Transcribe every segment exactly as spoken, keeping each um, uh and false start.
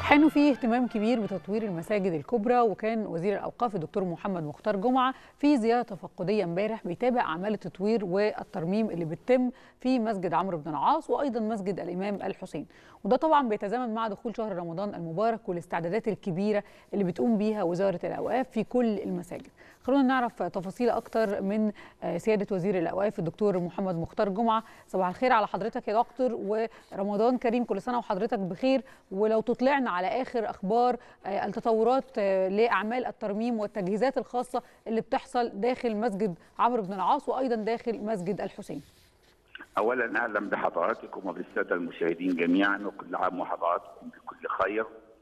حانوا فيه اهتمام كبير بتطوير المساجد الكبرى، وكان وزير الأوقاف الدكتور محمد مختار جمعة في زيارة تفقدية امبارح بيتابع أعمال التطوير والترميم اللي بتتم في مسجد عمرو بن العاص وأيضا مسجد الإمام الحسين. وده طبعا بيتزامن مع دخول شهر رمضان المبارك والاستعدادات الكبيرة اللي بتقوم بيها وزارة الأوقاف في كل المساجد. خلونا نعرف تفاصيل أكتر من سيادة وزير الأوقاف الدكتور محمد مختار جمعة. صباح الخير على حضرتك يا دكتور، ورمضان كريم، كل سنة وحضرتك بخير. ولو تطلعنا على آخر أخبار التطورات لأعمال الترميم والتجهيزات الخاصة اللي بتحصل داخل مسجد عمرو بن العاص وأيضا داخل مسجد الحسين. أولا أهلا بحضراتكم وبالسادة المشاهدين جميعا، وكل عام وحضراتكم بكل خير.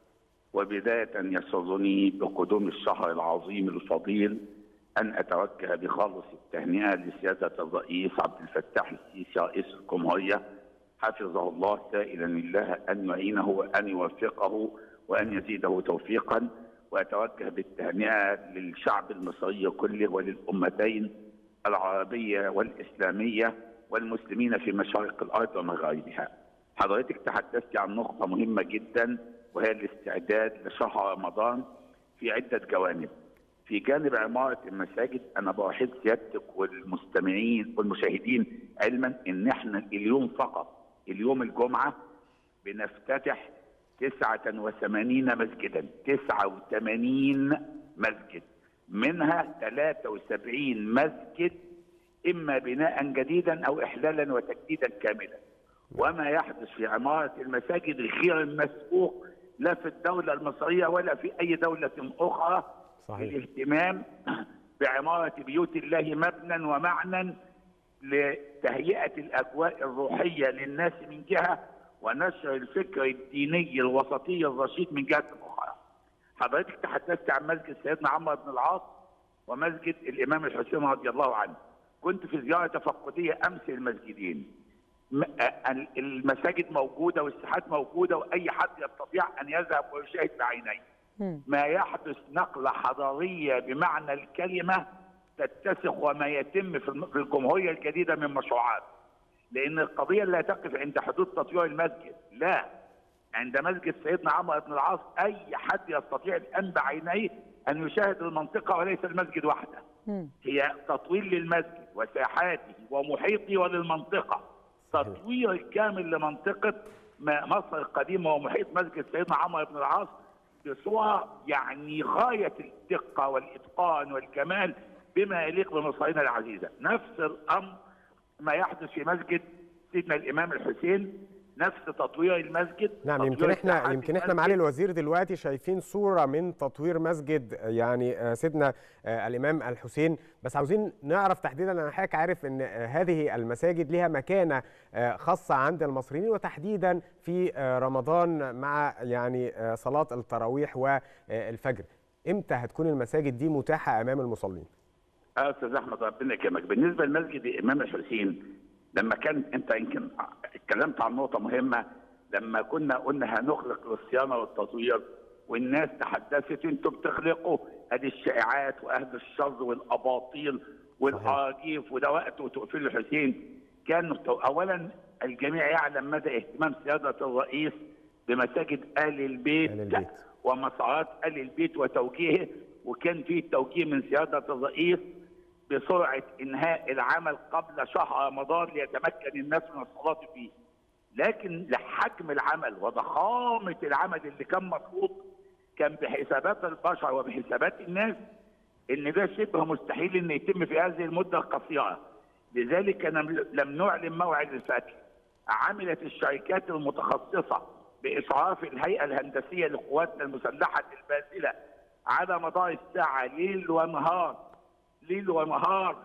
وبداية يسرني بقدوم الشهر العظيم الفضيل أن أتوجه بخالص التهنئة لسيادة الرئيس عبد الفتاح السيسي رئيس الجمهورية حفظه الله، سائلا الله أن يعينه وأن يوفقه وأن يزيده توفيقا. وأتوجه بالتهنئة للشعب المصري كله وللأمتين العربية والإسلامية والمسلمين في مشارق الأرض ومغاربها. حضرتك تحدثت عن نقطة مهمة جدا، وهي الاستعداد لشهر رمضان في عدة جوانب. في جانب عمارة المساجد أنا بوحد سيادتك والمستمعين والمشاهدين علما إن احنا اليوم فقط اليوم الجمعة بنفتتح تسعة وثمانين مسجدا، تسعة وثمانين مسجد، منها ثلاثة وسبعين مسجد إما بناء جديدا أو إحلالا وتجديدا كاملا. وما يحدث في عمارة المساجد غير المسبوق لا في الدولة المصرية ولا في أي دولة أخرى. صحيح. الاهتمام بعمارة بيوت الله مبنى ومعنى لتهيئة الأجواء الروحية للناس من جهة، ونشر الفكر الديني الوسطي الرشيد من جهة أخرى. حضرتك تحدثت عن مسجد سيدنا عمرو بن العاص ومسجد الإمام الحسين رضي الله عنه. كنت في زيارة تفقدية أمس المسجدين. المساجد موجودة والساحات موجودة، وأي حد يستطيع أن يذهب ويشاهد بعينيه. ما يحدث نقلة حضارية بمعنى الكلمة تتسخ وما يتم في الجمهورية الجديدة من مشروعات. لأن القضية لا تقف عند حدود تطوير المسجد، لا، عند مسجد سيدنا عمرو بن العاص أي حد يستطيع الآن بعينيه أن يشاهد المنطقة وليس المسجد وحده. هي تطوير للمسجد وساحاته ومحيطه وللمنطقة، تطوير كامل لمنطقة مصر القديمة ومحيط مسجد سيدنا عمرو بن العاص بصورة يعني غاية الدقة والإتقان والكمال بما يليق بمصرنا العزيزة. نفس الأمر ما يحدث في مسجد سيدنا الإمام الحسين، نفس تطوير المسجد. نعم، يمكن احنا يمكن احنا معالي الوزير دلوقتي شايفين صورة من تطوير مسجد يعني سيدنا الإمام الحسين، بس عاوزين نعرف تحديدا. انا حضرتك عارف ان هذه المساجد لها مكانة خاصة عند المصريين، وتحديدا في رمضان مع يعني صلاة التراويح والفجر. امتى هتكون المساجد دي متاحة امام المصلين؟ اه استاذ احمد ربنا يكرمك. بالنسبة لمسجد الإمام الحسين، لما كان انت يمكن اتكلمت عن نقطة مهمة، لما كنا قلنا هنخلق للصيانة والتطوير والناس تحدثت انتوا بتخلقوا ادي الشائعات واهل الشر والاباطيل والاراجيف وده وقت وتقفيل الحسين. كان اولا الجميع يعلم مدى اهتمام سيادة الرئيس بمساجد آل البيت, آل البيت. ومسارات آل البيت وتوجيهه، وكان في توجيه من سيادة الرئيس بسرعة إنهاء العمل قبل شهر رمضان ليتمكن الناس من الصلاة فيه. لكن لحجم العمل وضخامة العمل اللي كان مطلوب، كان بحسابات البشر وبحسابات الناس إن ده شبه مستحيل إن يتم في هذه المدة القصيرة. لذلك لم نعلن موعد الفتح. عملت الشركات المتخصصة بإشراف الهيئة الهندسية لقواتنا المسلحة الباسلة على مدار الساعة ليل ونهار ليل ونهار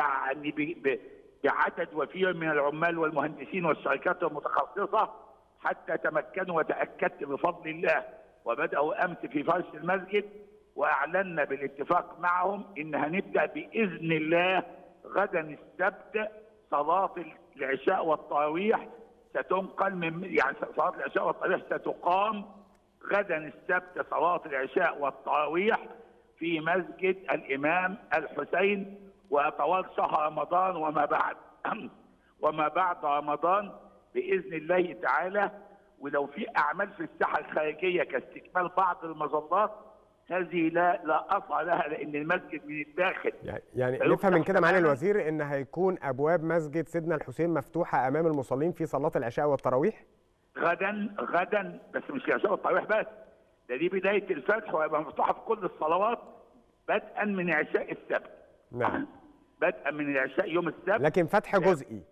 يعني بعدد وفير من العمال والمهندسين والشركات المتخصصة، حتى تمكنوا وتأكدت بفضل الله. وبدأوا أمس في فرش المسجد، وأعلنا بالاتفاق معهم إن هنبدأ بإذن الله غدا السبت صلاة العشاء والتراويح ستنقل من يعني صلاة العشاء والتراويح ستقام غدا السبت صلاة العشاء والتراويح في مسجد الإمام الحسين، وطوال شهر رمضان وما بعد وما بعد رمضان بإذن الله تعالى. ولو في اعمال في الساحه الخارجيه كاستكمال بعض المظلات هذه لا لا اصل لها، لان المسجد من الداخل. يعني نفهم من كده معالي الوزير ان هيكون ابواب مسجد سيدنا الحسين مفتوحه امام المصلين في صلاه العشاء والتراويح؟ غدا غدا بس مش العشاء والتراويح بس، ده دي بدايه الفتح، وهيبقى مفتوحه في كل الصلوات بدءا من عشاء السبت. نعم. بدءا من العشاء يوم السبت، لكن فتح جزئي.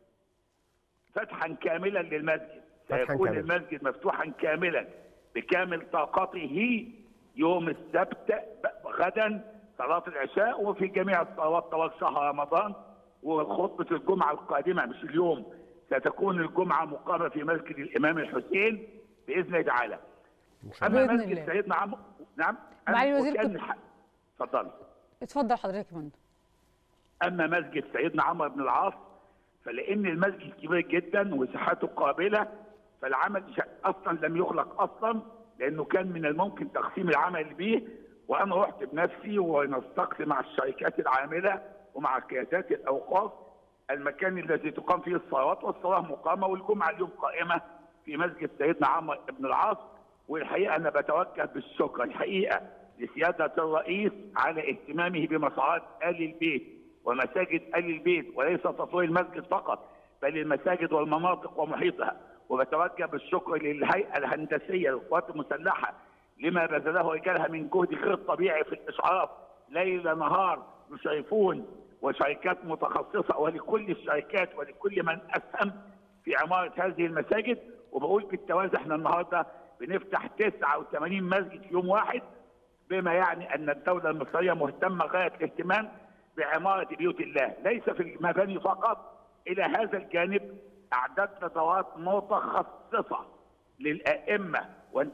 فتحا كاملا للمسجد، سيكون المسجد مفتوحا كاملا بكامل طاقته يوم السبت غدا صلاة العشاء، وفي جميع الصلوات طوال شهر رمضان. وخطبة الجمعة القادمة مش اليوم، ستكون الجمعة مقامة في مسجد الإمام الحسين بإذن الله تعالى. أما مسجد سيدنا عمرو، نعم معالي الوزير كنت... اتفضل. اتفضل حضرتك يا فندم. أما مسجد سيدنا عمرو بن العاص فلأن المسجد كبير جدا وساحته قابلة، فالعمل أصلا لم يخلق أصلا، لأنه كان من الممكن تقسيم العمل به، وأنا رحت بنفسي ونستقسم مع الشركات العاملة ومع قيادات الأوقاف المكان الذي تقام فيه الصلوات، والصلاة مقامة والجمعة اليوم قائمة في مسجد سيدنا عمرو بن العاص. والحقيقة أنا بتوجه بالشكر الحقيقة لسيادة الرئيس على اهتمامه بمصالح آل البيت ومساجد آل البيت، وليس تطوير المسجد فقط بل المساجد والمناطق ومحيطها. وبتوجه بالشكر للهيئة الهندسية للقوات المسلحة لما بذله رجالها من جهد غير طبيعي في الإشعاف ليل نهار يشرفون، وشركات متخصصة، ولكل الشركات ولكل من أسهم في عمارة هذه المساجد. وبقول بالتوازي احنا النهارده بنفتح تسعة وثمانين مسجد في يوم واحد، بما يعني أن الدولة المصرية مهتمة غاية الاهتمام بعمارة بيوت الله، ليس في المباني فقط. إلى هذا الجانب أعددنا دورات متخصصة للأئمة،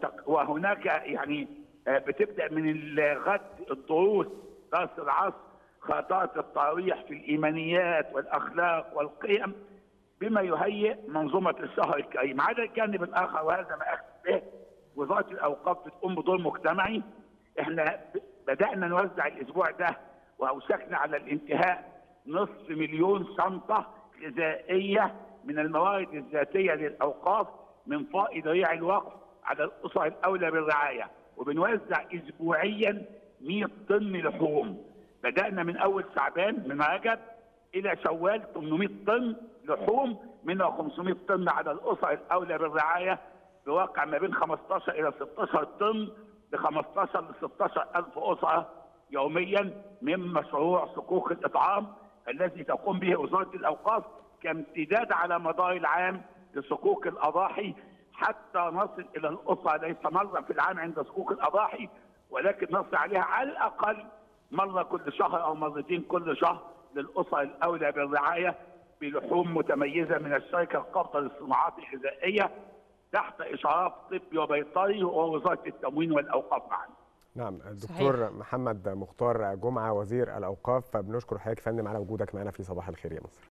وهناك يعني بتبدأ من الغد الدروس درس العصر، خطوات التراويح في الإيمانيات والأخلاق والقيم، بما يهيئ منظومة الشهر الكريم. على الجانب الآخر، وهذا ما أخذ به وزارة الأوقاف بتقوم بدور مجتمعي. احنا بدأنا نوزع الأسبوع ده وأوشكنا على الانتهاء نصف مليون شنطة غذائية من الموارد الذاتية للأوقاف من فائض ريع الوقف على الأسر الأولى بالرعاية، وبنوزع أسبوعيا مئة طن لحوم. بدأنا من أول شعبان من رجب إلى شوال ثمانمئة طن لحوم، منها خمسمئة طن على الأسر الأولى بالرعاية، بواقع ما بين خمستاشر إلى ستاشر طن ل خمستاشر ل ستاشر ألف أسرة يوميا من مشروع صكوك الإطعام الذي تقوم به وزارة الأوقاف كامتداد على مدار العام لصكوك الأضاحي، حتى نصل إلى الأسرة ليس مرة في العام عند صكوك الأضاحي، ولكن نصل عليها على الأقل مرة كل شهر أو مرتين كل شهر للأسر الأولى بالرعاية بلحوم متميزة من الشركة القابضة للصناعات الغذائية تحت إشراف طبي وبيطري ووزارة التموين والأوقاف معا. نعم. الدكتور محمد مختار جمعة وزير الأوقاف، بنشكر حضرتك يا فندم على وجودك معنا في صباح الخير يا مصر.